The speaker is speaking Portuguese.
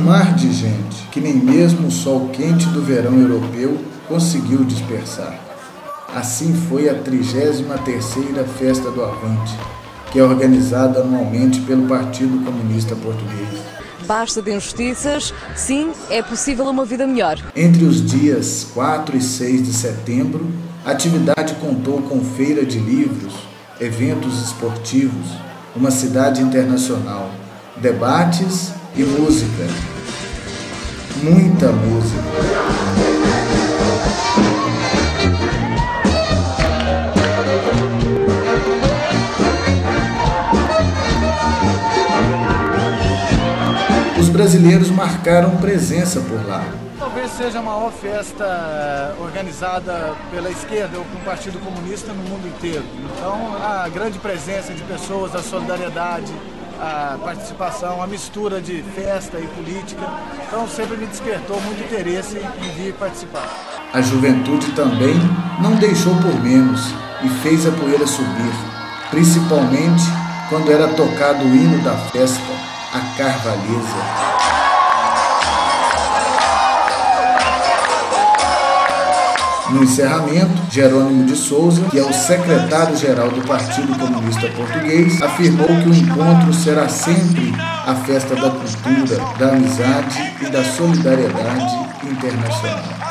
mar de gente que nem mesmo o sol quente do verão europeu conseguiu dispersar. Assim foi a 33ª Festa do Avante, que é organizada anualmente pelo Partido Comunista Português. Basta de injustiças, sim, é possível uma vida melhor. Entre os dias 4 e 6 de setembro, a atividade contou com feira de livros, eventos esportivos, uma cidade internacional, debates e música. Muita música. Os brasileiros marcaram presença por lá. Talvez seja a maior festa organizada pela esquerda ou pelo Partido Comunista no mundo inteiro. Então, a grande presença de pessoas, a solidariedade, a participação, a mistura de festa e política. Então, sempre me despertou muito interesse em vir participar. A juventude também não deixou por menos e fez a poeira subir, principalmente quando era tocado o hino da festa, a Carvalhesa. No encerramento, Jerônimo de Souza, que é o secretário-geral do Partido Comunista Português, afirmou que o encontro será sempre a festa da cultura, da amizade e da solidariedade internacional.